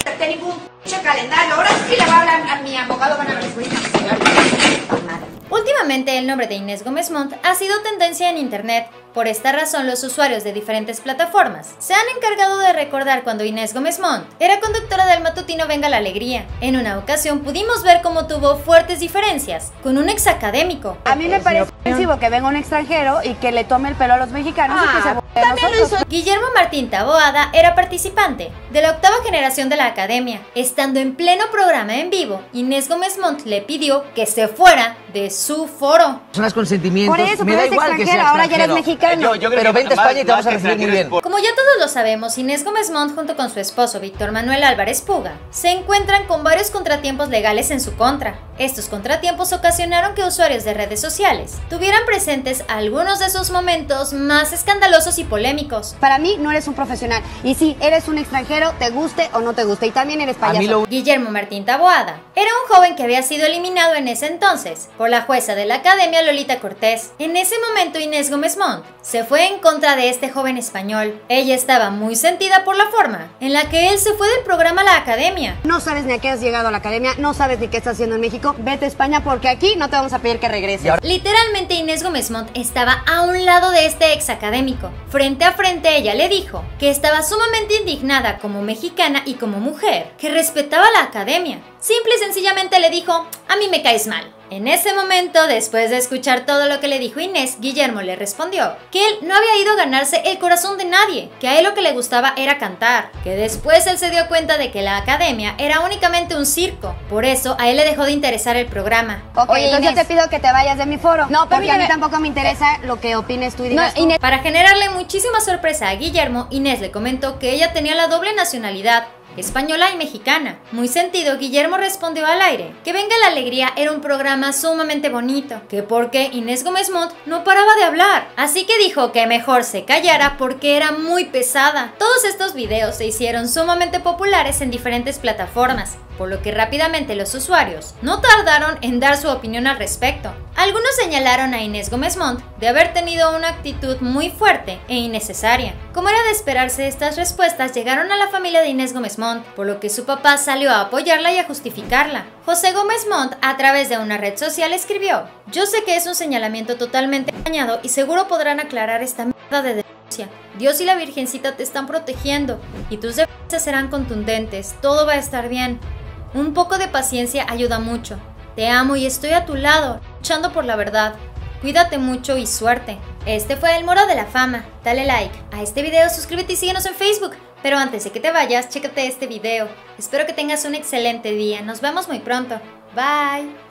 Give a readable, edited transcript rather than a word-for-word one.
ningún calendario. Ahora sí le va a hablar a mi abogado para mi juicio. Últimamente el nombre de Inés Gómez Montt ha sido tendencia en internet. Por esta razón, los usuarios de diferentes plataformas se han encargado de recordar cuando Inés Gómez Montt era conductora del matutino Venga la Alegría. En una ocasión pudimos ver cómo tuvo fuertes diferencias con un ex académico. A mí me parece ofensivo que venga un extranjero y que le tome el pelo a los mexicanos y que se burle de nosotros. Guillermo Martín Taboada era participante de la octava generación de la academia. Estando en pleno programa en vivo, Inés Gómez Montt le pidió que se fuera de su foro. Personas con sentimientos. Por eso, me pero da es igual que sea extranjero, ahora ya eres extranjero. mexicano. Pero vente a España y te vamos a recibir muy bien. Como ya todos lo sabemos, Inés Gómez Montt junto con su esposo Víctor Manuel Álvarez Puga se encuentran con varios contratiempos legales en su contra. Estos contratiempos ocasionaron que usuarios de redes sociales tuvieran presentes algunos de sus momentos más escandalosos y polémicos. Para mí no eres un profesional. Y sí, eres un extranjero, te guste o no te guste. Y también eres payaso. Guillermo Martín Taboada era un joven que había sido eliminado en ese entonces por la jueza de la academia Lolita Cortés. En ese momento Inés Gómez Montt se fue en contra de este joven español. Ella estaba muy sentida por la forma en la que él se fue del programa La Academia. No sabes ni a qué has llegado a la academia, no sabes ni qué estás haciendo en México. Vete a España porque aquí no te vamos a pedir que regreses. Literalmente Inés Gómez Montt estaba a un lado de este ex académico. Frente a frente ella le dijo que estaba sumamente indignada como mexicana y como mujer, que respetaba la academia. Simple y sencillamente le dijo, a mí me caes mal. En ese momento, después de escuchar todo lo que le dijo Inés, Guillermo le respondió que él no había ido a ganarse el corazón de nadie, que a él lo que le gustaba era cantar, que después él se dio cuenta de que la academia era únicamente un circo, por eso a él le dejó de interesar el programa. Ok, Oye, entonces Inés, yo te pido que te vayas de mi foro. No, porque a mí permíteme. tampoco me interesa lo que opines tú y digas tú. Inés, Para generarle muchísima sorpresa a Guillermo, Inés le comentó que ella tenía la doble nacionalidad, española y mexicana. Muy sentido, Guillermo respondió al aire que Venga la Alegría era un programa sumamente bonito, que porque Inés Gómez Montt no paraba de hablar, así que dijo que mejor se callara porque era muy pesada. Todos estos videos se hicieron sumamente populares en diferentes plataformas, por lo que rápidamente los usuarios no tardaron en dar su opinión al respecto. Algunos señalaron a Inés Gómez Montt de haber tenido una actitud muy fuerte e innecesaria. Como era de esperarse, estas respuestas llegaron a la familia de Inés Gómez Montt, por lo que su papá salió a apoyarla y a justificarla. José Gómez Montt, a través de una red social, escribió: yo sé que es un señalamiento totalmente engañado y seguro podrán aclarar esta mierda de denuncia. Dios y la Virgencita te están protegiendo y tus defensas serán contundentes, todo va a estar bien. Un poco de paciencia ayuda mucho. Te amo y estoy a tu lado, luchando por la verdad. Cuídate mucho y suerte. Este fue el Muro de la Fama. Dale like a este video, suscríbete y síguenos en Facebook. Pero antes de que te vayas, chécate este video. Espero que tengas un excelente día. Nos vemos muy pronto. Bye.